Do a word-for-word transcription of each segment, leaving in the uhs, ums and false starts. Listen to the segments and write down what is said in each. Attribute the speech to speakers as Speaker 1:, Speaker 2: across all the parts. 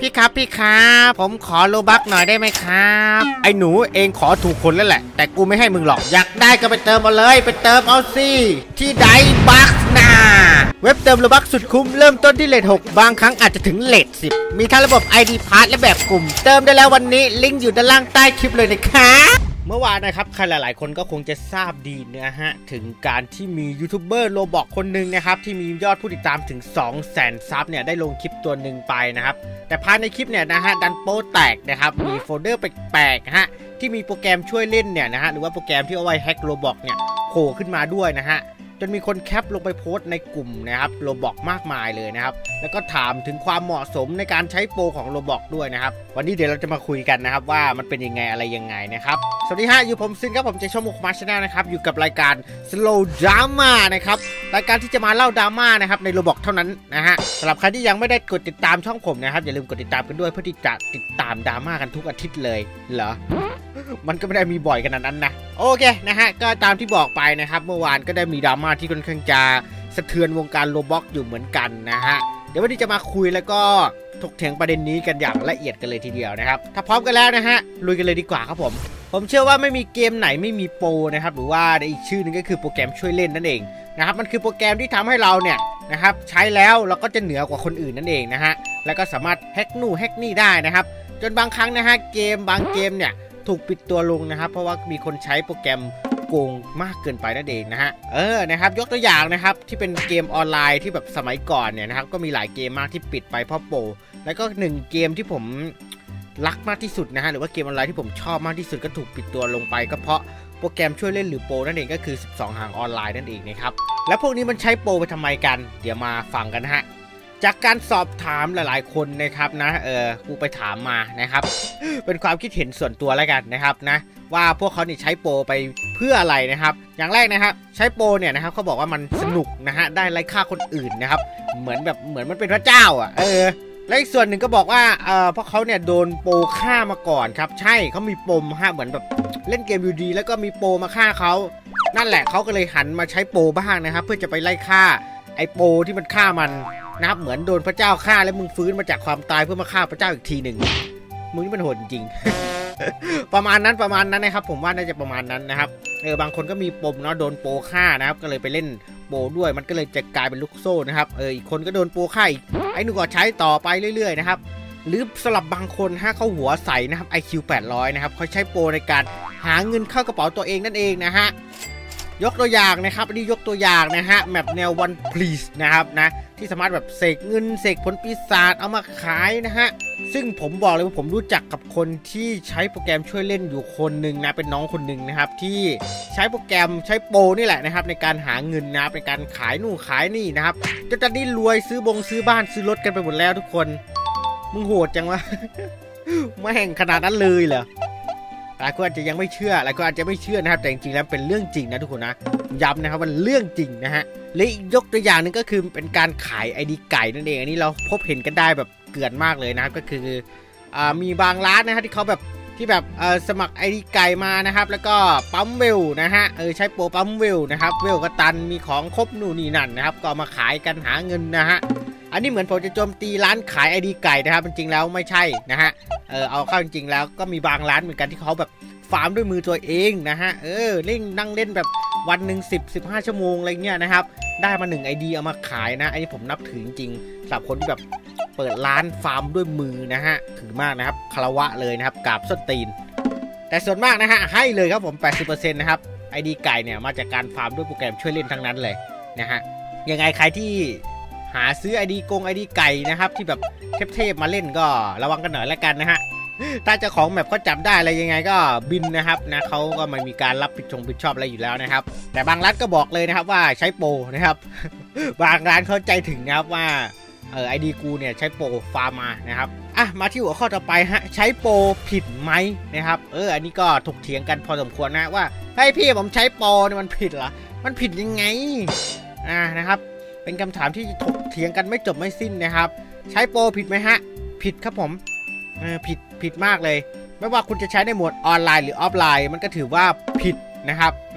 Speaker 1: พี่ครับพี่ครับผมขอโลบักหน่อยได้ไหมครับไอ้หนูเองขอถูกคนแล้วแหละแต่กูไม่ให้มึงหรอกอยากได้ก็ไปเติมเอาเลยไปเติมเอาสิที่ไดบักนาเว็บเติมโลบักสุดคุ้มเริ่มต้นที่เลทหกบางครั้งอาจจะถึงเลทสิบมีทั้งระบบ ไอ ดี Pass และแบบกลุ่มเติมได้แล้ววันนี้ลิงก์อยู่ด้านล่างใต้คลิปเลยนะคะเมื่อวานนะครับใครหลายๆคนก็คงจะทราบดีนะฮะถึงการที่มียูทูบเบอร์โรบอกคนหนึ่งนะครับที่มียอดผู้ติดตามถึง สองแสน ซับเนี่ยได้ลงคลิปตัวหนึ่งไปนะครับแต่ภายในคลิปเนี่ยนะฮะดันโป๊แตกนะครับมีโฟลเดอร์แปลกๆฮะที่มีโปรแกรมช่วยเล่นเนี่ยนะฮะหรือว่าโปรแกรมที่เอาไว้แฮ็กโรบอกเนี่ยโผล่ขึ้นมาด้วยนะฮะจนมีคนแคปลงไปโพสต์ในกลุ่มนะครับโรบอกมากมายเลยนะครับแล้วก็ถามถึงความเหมาะสมในการใช้โปรของโรบอกด้วยนะครับวันนี้เดี๋ยวเราจะมาคุยกันนะครับว่ามันเป็นยังไงอะไรยังไงนะครับสวัสดีฮะอยู่ผมซินครับผมจะช่องมุกมาชแนลนะครับอยู่กับรายการ Slow Drama นะครับรายการที่จะมาเล่าดราม่านะครับในโรบอกเท่านั้นนะฮะสำหรับใครที่ยังไม่ได้กดติดตามช่องผมนะครับอย่าลืมกดติดตามกันด้วยเพื่อที่จะติดตามดราม่ากันทุกอาทิตย์เลยเหรอมันก็ไม่ได้มีบ่อยขนาดนั้นนะโอเคนะฮะก็ตามที่บอกไปนะครับเมื่อวานก็ได้มีดราม่าที่ค่อนข้างจะสะเทือนวงการโรบ็อกอยู่เหมือนกันนะฮะเดี๋ยววันนี้จะมาคุยแล้วก็ถกเถียงประเด็นนี้กันอย่างละเอียดกันเลยทีเดียวนะครับถ้าพร้อมกันแล้วนะฮะลุยกันเลยดีกว่าครับผมผมเชื่อว่าไม่มีเกมไหนไม่มีโปรนะครับหรือว่าในอีกชื่อนึงก็คือโปรแกรมช่วยเล่นนั่นเองนะครับมันคือโปรแกรมที่ทำให้เราเนี่ยนะครับใช้แล้วเราก็จะเหนือกว่าคนอื่นนั่นเองนะฮะแล้วก็สามารถแฮกนู่นแฮกนี่ได้นะครับจนบางครั้งนะฮะเกมบางเกมเนี่ยถูกปิดตัวลงนะครับเพราะว่ามีคนใช้โปรแกรมโกงมากเกินไปนั่นเองนะฮะเออนะครับยกตัวอย่างนะครับที่เป็นเกมออนไลน์ที่แบบสมัยก่อนเนี่ยนะครับก็มีหลายเกมมากที่ปิดไปเพราะโปรแล้วก็หนึ่งเกมที่ผมรักมากที่สุดนะฮะหรือว่าเกมออนไลน์ที่ผมชอบมากที่สุดก็ถูกปิดตัวลงไปก็เพราะโปรแกรมช่วยเล่นหรือโปรนั่นเองก็คือสิบสองหางออนไลน์นั่นเองนะครับแล้วพวกนี้มันใช้โปรไปทำไมกันเดี๋ยวมาฟังกันนะฮะจากการสอบถามหลายๆคนนะครับนะเออกูไปถามมานะครับเป็นความคิดเห็นส่วนตัวแล้วกันนะครับนะว่าพวกเขาเนี่ยใช้โปรไปเพื่ออะไรนะครับอย่างแรกนะครับใช้โปรเนี่ยนะครับเขาบอกว่ามันสนุกนะฮะได้ไล่ฆ่าคนอื่นนะครับเหมือนแบบเหมือนมันเป็นพระเจ้าอ่ะเออและอีกส่วนหนึ่งก็บอกว่าเออพวกเขาเนี่ยโดนโปรฆ่ามาก่อนครับใช่เขามีปมฮะเหมือนแบบเล่นเกมอยู่ดีแล้วก็มีโปรมาฆ่าเขานั่นแหละเขาก็เลยหันมาใช้โปรบ้างนะครับเพื่อจะไปไล่ฆ่าไอ้โปรที่มันฆ่ามันนะครับเหมือนโดนพระเจ้าฆ่าแล้วมึงฟื้นมาจากความตายเพื่อมาฆ่าพระเจ้าอีกทีหนึ่งมึงนี่มันโหดจริง ประมาณนั้นประมาณนั้นนะครับผมว่าน่าจะประมาณนั้นนะครับเออบางคนก็มีปมเนาะโดนโปรฆ่านะครับก็เลยไปเล่นโปรด้วยมันก็เลยจะกลายเป็นลูกโซ่นะครับเอออีกคนก็โดนโปรฆ่าอีกไอ้หนูก็ใช้ต่อไปเรื่อยๆนะครับหรือสลับบางคนฮะเขาหัวใสนะครับ ไอ คิว แปดร้อยนะครับเขาใช้โปรในการหาเงินเข้ากระเป๋าตัวเองนั่นเองนะฮะยกตัวอย่างนะครับอันนี้ยกตัวอย่างนะฮะแมปแนว One Piece นะครับนะที่สามารถแบบเสกเงินเสกผลปีศาจเอามาขายนะฮะซึ่งผมบอกเลยว่าผมรู้จักกับคนที่ใช้โปรแกรมช่วยเล่นอยู่คนหนึ่งนะเป็นน้องคนหนึ่งนะครับที่ใช้โปรแกรมใช้โปรนี่แหละนะครับในการหาเงินนะในการขายนู่นขายนี่นะครับจนตอนนี้รวยซื้อบงซื้อบ้านซื้อรถกันไปหมดแล้วทุกคนมึงโหดจังวะ ไม่แห่งขนาดนั้นเลยเหรอหลายคนอาจจะยังไม่เชื่อหลายคนอาจจะไม่เชื่อนะครับแต่จริงๆแล้วเป็นเรื่องจริงนะทุกคนนะย้ำนะครับว่าเรื่องจริงนะฮะและอีกยกตัวอย่างนึงก็คือเป็นการขาย ไอ ดี ไก่นั่นเองอันนี้เราพบเห็นกันได้แบบเกลื่อนมากเลยนะครับก็คืออ่ามีบางร้านนะฮะที่เขาแบบที่แบบเออสมัคร ไอ ดี ไก่มานะครับแล้วก็ปั๊มเวลนะฮะเออใช้โปรปั๊มเวลนะครับเวลกระตันมีของครบนู่นนี่นั่นนะครับก็มาขายกันหาเงินนะฮะอันนี้เหมือนผมจะโจมตีร้านขาย ไอ ดี ไก่นะครับจริงๆแล้วไม่ใช่นะฮะเออเอาเข้าจริงๆแล้วก็มีบางร้านเหมือนกันที่เขาแบบฟาร์มด้วยมือตัวเองนะฮะเออเล่นนั่งเล่นแบบวันหนึ่งสิบ สิบห้าชั่วโมงอะไรเงี้ยนะครับได้มาหนึ่ง ไอ ดี เอามาขายนะอันนี้ผมนับถือจริงๆสำหรับคนที่แบบเปิดร้านฟาร์มด้วยมือนะฮะถือมากนะครับคารวะเลยนะครับกราบส้นตีนแต่ส่วนมากนะฮะให้เลยครับผม แปดสิบเปอร์เซ็นต์ นะครับ ไอ ดี ไก่เนี่ยมาจากการฟาร์มด้วยโปรแกรมช่วยเล่นทั้งนั้นเลยนะฮะยังไงใครที่หาซื้อ ไอ ดี กง ไอ ดี ไก่นะครับที่แบบเทพๆมาเล่นก็ระวังกันหน่อยแล้วกันนะฮะถ้าเจ้าของแมปเขาจับได้อะไรยังไงก็บินนะครับนะเขาก็ไม่มีการรับผิดชงผิดชอบอะไรอยู่แล้วนะครับแต่บางร้านก็บอกเลยนะครับว่าใช้โปรนะครับ บางร้านเข้าใจถึงนะครับว่าเออไอดีกูเนี่ยใช้โปรฟาร์มมานะครับอ่ะมาที่หัวข้อต่อไปฮะใช้โปรผิดไหมนะครับเอออันนี้ก็ถกเถียงกันพอสมควรนะว่าเฮ้ยพี่ผมใช้โปรเนี่ยมันผิดเหรอมันผิดยังไงอ่านะครับเป็นคำถามที่ถกเถียงกันไม่จบไม่สิ้นนะครับใช้โปรผิดไหมฮะผิดครับผมเออผิดผิดมากเลยไม่ว่าคุณจะใช้ในโหมดออนไลน์หรือออฟไลน์มันก็ถือว่าผิดนะครับนะ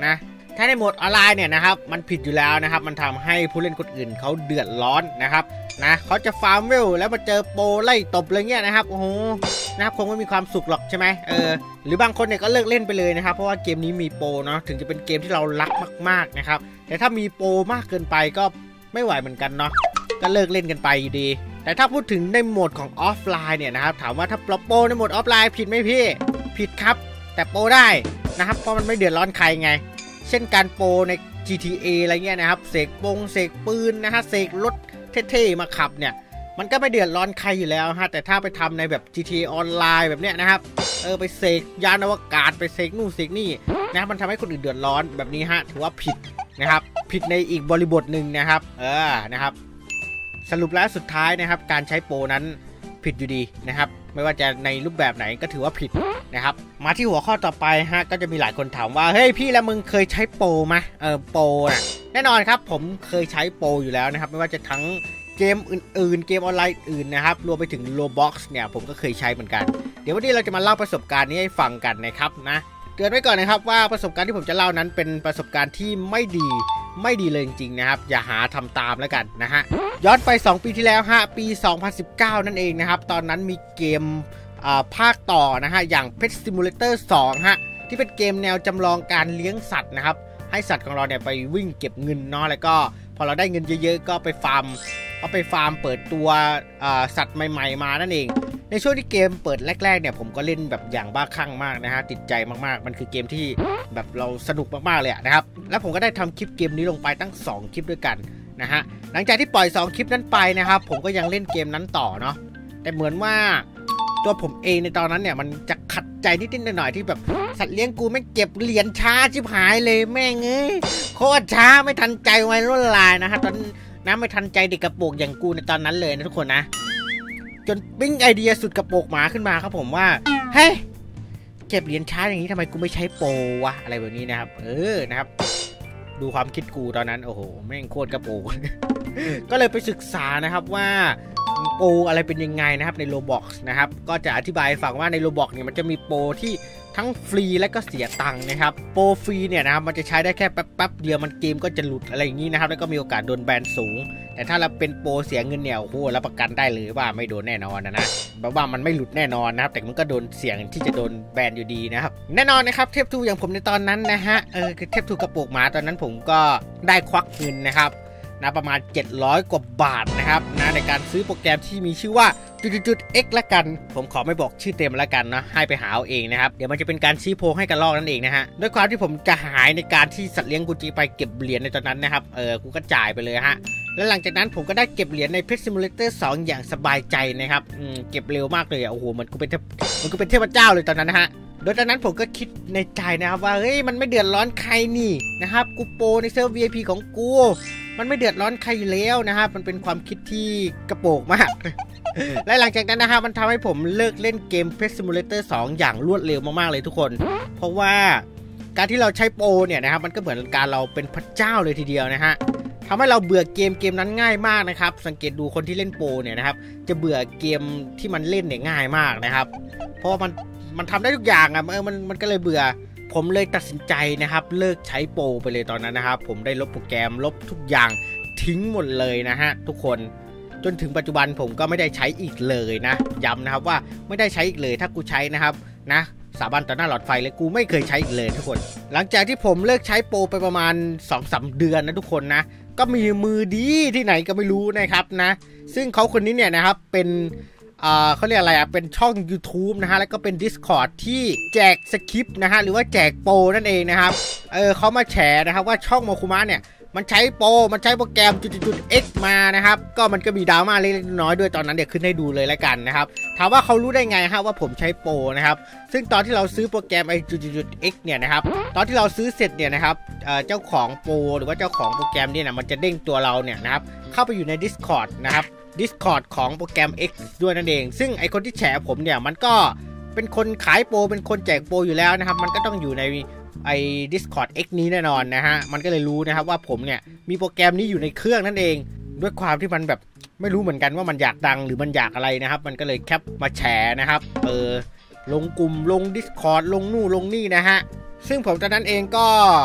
Speaker 1: ถ้าในโหมดออนไลน์เนี่ยนะครับมันผิดอยู่แล้วนะครับมันทำให้ผู้เล่นคนอื่นเขาเดือดร้อนนะครับนะเขาจะฟาร์มเวลแล้วมาเจอโปรไล่ตบอะไรเงี้ยนะครับโอ้โหนะครับคงไม่มีความสุขหรอกใช่ไหมเออหรือบางคนเนี่ยก็เลิกเล่นไปเลยนะครับเพราะว่าเกมนี้มีโปรเนาะถึงจะเป็นเกมที่เรารักมากๆนะครับแต่ถ้ามีโปรมากเกินไปก็ไม่ไหวเหมือนกันเนาะก็เลิกเล่นกันไปอยู่ดีแต่ถ้าพูดถึงในโหมดของออฟไลน์เนี่ยนะครับถามว่าถ้าโปรในโหมดออฟไลน์ผิดไหมพี่ผิดครับแต่โปรได้นะครับเพราะมันไม่เดือดร้อนใครไงเช่นการโปรใน จี ที เอ อะไรเงี้ยนะครับเสกปงเสกปืนนะฮะเสกรถเท่ๆมาขับเนี่ยมันก็ไม่เดือดร้อนใครอยู่แล้วฮะแต่ถ้าไปทำในแบบ จี ที เอ ออนไลน์แบบเนี้ยนะครับเออไปเสกยานอวกาศไปเสกนู่นเสกนี่นะครับมันทำให้คนอื่นเดือดร้อนแบบนี้ฮะถือว่าผิดนะครับผิดในอีกบริบทหนึ่งนะครับเออนะครับสรุปแล้วสุดท้ายนะครับการใช้โปรนั้นผิดอยู่ดีนะครับไม่ว่าจะในรูปแบบไหนก็ถือว่าผิดนะครับมาที่หัวข้อต่อไปฮะก็จะมีหลายคนถามว่าเฮ้ยพี่แล้วมึงเคยใช้โปรไหมเออโปรน่ะแน่นอนครับผมเคยใช้โปรอยู่แล้วนะครับไม่ว่าจะทั้งเกมอื่นๆเกมออนไลน์อื่นนะครับรวมไปถึง Roblox เนี่ยผมก็เคยใช้เหมือนกันเดี๋ยววันนี้เราจะมาเล่าประสบการณ์นี้ให้ฟังกันนะครับนะเตือนไว้ก่อนนะครับว่าประสบการณ์ที่ผมจะเล่านั้นเป็นประสบการณ์ที่ไม่ดีไม่ดีเลยจริงๆนะครับอย่าหาทำตามแล้วกันนะฮะย้อนไปสองปีที่แล้วฮะปีสองพันสิบเก้านั่นเองนะครับตอนนั้นมีเกมภาคต่อนะฮะอย่าง Pet Simulator สองฮะที่เป็นเกมแนวจำลองการเลี้ยงสัตว์นะครับให้สัตว์ของเราเนี่ยไปวิ่งเก็บเงินเนาะแล้วก็พอเราได้เงินเยอะๆก็ไปฟาร์มเอาไปฟาร์มเปิดตัวสัตว์ใหม่ๆมานั่นเองในช่วงที่เกมเปิดแรกๆเนี่ยผมก็เล่นแบบอย่างบ้าคลั่งมากนะฮะติดใจมากๆมันคือเกมที่แบบเราสนุกมากๆเลยนะครับแล้วผมก็ได้ทำคลิปเกมนี้ลงไปตั้งสองคลิปด้วยกันนะฮะหลังจากที่ปล่อยสองคลิปนั้นไปนะครับผมก็ยังเล่นเกมนั้นต่อเนาะแต่เหมือนว่าตัวผมเองในตอนนั้นเนี่ยมันจะขัดใจนิดๆหน่อยๆที่แบบสัตว์เลี้ยงกูไม่เก็บเหรียญช้าชิบหายเลยแม่งเอ้ยโคตรช้าไม่ทันใจวัยรุ่นลายนะฮะตอนนั้นไม่ทันใจเด็กกระโปรงอย่างกูในตอนนั้นเลยนะทุกคนนะจนปิ้งไอเดียสุดกระโปรงหมาขึ้นมาครับผมว่าเฮ้ยเก็บเหรียญช้าอย่างนี้ทำไมกูไม่ใช้โปรวะอะไรแบบนี้นะครับเออนะครับดูความคิดกูตอนนั้นโอ้โหแม่งโคตรกระโปรง ก็เลยไปศึกษานะครับว่าโปรอะไรเป็นยังไงนะครับใน Roblox นะครับก็จะอธิบายให้ฟังว่าใน Roblox เนี่ยมันจะมีโปรที่ทั้งฟรีและก็เสียตังค์นะครับโปรฟรีเนี่ยนะครับมันจะใช้ได้แค่แป๊บๆเดียวมันเกมก็จะหลุดอะไรอย่างนี้นะครับแล้วก็มีโอกาสโดนแบนสูงแต่ถ้าเราเป็นโปรเสียเงินเนี่ยโอ้โหรับประกันได้เลยว่าไม่โดนแน่นอนนะนะแบบว่ามันไม่หลุดแน่นอนนะครับแต่มันก็โดนเสี่ยงที่จะโดนแบนอยู่ดีนะครับแน่นอนนะครับเทพทูอย่างผมในตอนนั้นนะฮะเออคือเทพทูกระโปรงหมาตอนนั้นผมก็ได้ควักเงินนะครับนะประมาณเจ็ดร้อยกว่าบาทนะครับนะในการซื้อโปรแกรมที่มีชื่อว่าจุดๆ X ละกันผมขอไม่บอกชื่อเต็มละกันนะให้ไปหาเอาเองนะครับเดี๋ยวมันจะเป็นการชี้โพงให้กันลอกนั่นเองนะฮะด้วยความที่ผมจะหายในการที่สัตว์เลี้ยงกูจีไปเก็บเหรียญในตอนนั้นนะครับเออกูก็จ่ายไปเลยฮะแล้วหลังจากนั้นผมก็ได้เก็บเหรียญใน Pet Simulator สองอย่างสบายใจนะครับอืมเก็บเร็วมากเลยอ่ะโอ้โหมันกูเป็นมันกูเป็นเทพเจ้าเลยตอนนั้นนะฮะโดยตอนนั้นผมก็คิดในใจนะครับว่าเฮ้ยมันไม่เดือดร้อนใครนี่นะครับกูโปรในเซิร์ฟ วี ไอ พี ของกูมันไม่เดือดร้อนใครอยู่แล้วนะครับมันเป็นความคิดที่กระโปงมาก และหลังจากนั้นนะครับมันทำให้ผมเลิกเล่นเกม Pet Simulator สองอย่างรวดเร็วมากๆเลยทุกคนเพราะว่าการที่เราใช้โปรเนี่ยนะครับมันก็เหมือนการเราเป็นพระเจ้าเลยทีเดียวนะฮะทำให้เราเบื่อเกมเกมนั้นง่ายมากนะครับสังเกตดูคนที่เล่นโปรเนี่ยนะครับจะเบื่อเกมที่มันเล่นเนี่ยง่ายมากนะครับเพราะว่ามันมันทำได้ทุกอย่างอ่ะเออมันมันก็เลยเบื่อผมเลยตัดสินใจนะครับเลิกใช้โปรไปเลยตอนนั้นนะครับผมได้ลบโปรแกรมลบทุกอย่างทิ้งหมดเลยนะฮะทุกคนจนถึงปัจจุบันผมก็ไม่ได้ใช้อีกเลยนะย้ำนะครับว่าไม่ได้ใช้อีกเลยถ้ากูใช้นะครับนะสาบานต่อหน้าหลอดไฟเลยกูไม่เคยใช้อีกเลยทุกคนหลังจากที่ผมเลิกใช้โปรไปประมาณ สองถึงสาม เดือนนะทุกคนนะก็มีมือดีที่ไหนก็ไม่รู้นะครับนะซึ่งเขาคนนี้เนี่ยนะครับเป็นเขาเรียกอะไรอ่ะเป็นช่อง YouTube นะฮะแล้วก็เป็น Discord ที่แจกสคริปต์นะฮะหรือว่าแจกโปรนั่นเองนะครับเออเขามาแชร์นะครับว่าช่องโมคุมะเนี่ยมันใช้โปรมันใช้โปรแกรมจุดๆ X มานะครับก็มันก็มีดราม่าเล็กน้อยด้วยตอนนั้นเดี๋ยวขึ้นให้ดูเลยแล้วกันนะครับถามว่าเขารู้ได้ไงฮะว่าผมใช้โปรนะครับซึ่งตอนที่เราซื้อโปรแกรมไอ้จุดๆ X เนี่ยนะครับตอนที่เราซื้อเสร็จเนี่ยนะครับเจ้าของโปรหรือว่าเจ้าของโปรแกรมเนี่ยนะมันจะเด้งตัวเราเนี่ยนะครับเข้าไปอยู่ใน Discord นะครับ Discord ของโปรแกรม X ด้วยนั่นเองซึ่งไอคนที่แฉผมเนี่ยมันก็เป็นคนขายโปรเป็นคนแจกโปรอยู่แล้วนะครับมันก็ต้องอยู่ในไอ้ Discord X นี้แน่นอนนะฮะมันก็เลยรู้นะครับว่าผมเนี่ยมีโปรแกรมนี้อยู่ในเครื่องนั่นเองด้วยความที่มันแบบไม่รู้เหมือนกันว่ามันอยากดังหรือมันอยากอะไรนะครับมันก็เลยแคปมาแชร์นะครับเออลงกลุ่มลง Discord ลงนู่นลงนี่นะฮะซึ่งผมตอนนั้นเองก็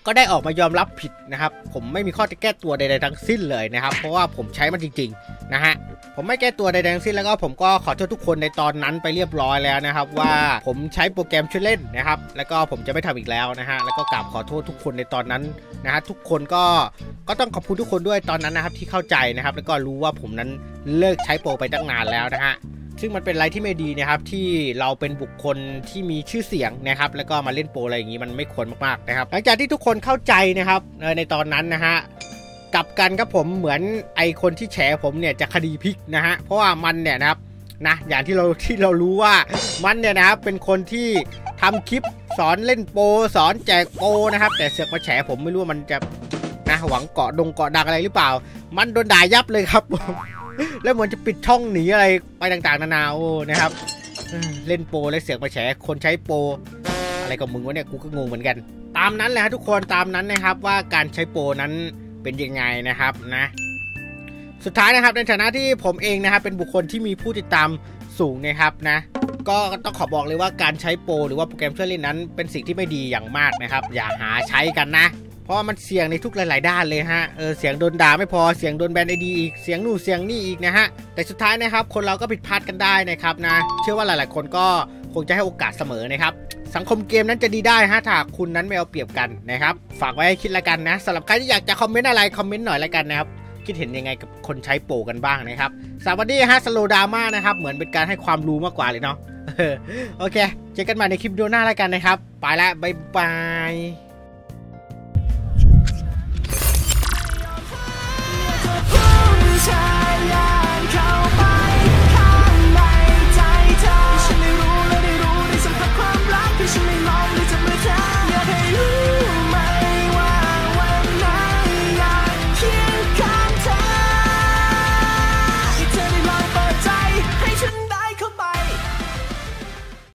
Speaker 1: ก็ได้ออกมายอมรับผิดนะครับผมไม่มีข้อจะแก้ตัวใดๆทั้งสิ้นเลยนะครับเพราะว่าผมใช้มันจริงๆนะฮะผมไม่แก้ตัวใดๆทั้งสิ้นแล้วก็ผมก็ขอโทษทุกคนในตอนนั้นไปเรียบร้อยแล้วนะครับว่าผมใช้โปรแกรมช่วยเล่นนะครับแล้วก็ผมจะไม่ทำอีกแล้วนะฮะแล้วก็กราบขอโทษทุกคนในตอนนั้นนะฮะทุกคนก็ก็ต้องขอบคุณทุกคนด้วยตอนนั้นนะครับที่เข้าใจนะครับแล้วก็รู้ว่าผมนั้นเลิกใช้โปรไปตั้งนานแล้วนะฮะซึ่งมันเป็นอะไรที่ไม่ดีนะครับที่เราเป็นบุคคลที่มีชื่อเสียงนะครับแล้วก็มาเล่นโปรอะไรอย่างนี้มันไม่ควรมากๆนะครับหลังจากที่ทุกคนเข้าใจนะครับในตอนนั้นนะฮะกลับกันครับผมเหมือนไอคนที่แฉผมเนี่ยจะคดีพลิกนะฮะเพราะว่ามันเนี่ยนะครับนะอย่างที่เราที่เรารู้ว่ามันเนี่ยนะครับเป็นคนที่ทำคลิปสอนเล่นโปรสอนแจกโปรนะครับแต่เสือกมาแฉผมไม่รู้ว่ามันจะนะหวังเกาะดงเกาะดังอะไรหรือเปล่ามันโดนด่ายับเลยครับแล้วเหมือนจะปิดช่องหนีอะไรไปต่างๆนานาโอ้นะครับเล่นโปรแล้วเสือกมาแฉคนใช้โปรอะไรกับมึงวะเนี่ยกูก็งงเหมือนกันตามนั้นแหละฮะทุกคนตามนั้นนะครับว่าการใช้โปรนั้นเป็นยังไงนะครับนะสุดท้ายนะครับในฐานะที่ผมเองนะครับเป็นบุคคลที่มีผู้ติดตามสูงนะครับนะก็ต้องขอบอกเลยว่าการใช้โปรหรือว่าโปรแกรมช่วยเล่นนั้นเป็นสิ่งที่ไม่ดีอย่างมากนะครับอย่าหาใช้กันนะเพราะมันเสี่ยงในทุกหลายๆด้านเลยฮะเออเสียงโดนด่าไม่พอเสียงโดนแบนไอดีอีกเสียงนู่นเสียงนี่อีกนะฮะแต่สุดท้ายนะครับคนเราก็ผิดพลาดกันได้นะครับนะเชื่อว่าหลายๆคนก็คงจะให้โอกาสเสมอนะครับสังคมเกมนั้นจะดีได้ฮะถ้าคุณนั้นไม่เอาเปรียบกันนะครับฝากไว้ให้คิดละกันนะสำหรับใครที่อยากจะคอมเมนต์อะไรคอมเมนต์หน่อยละกันนะครับคิดเห็นยังไงกับคนใช้โปรกันบ้างนะครับสวัสดีฮะสโลดราม่านะครับเหมือนเป็นการให้ความรู้มากกว่าเลยเนาะโอเคเจอกันใหม่ในคลิปวิดีโอหน้าละกันนะครับไปละบ๊ายบาย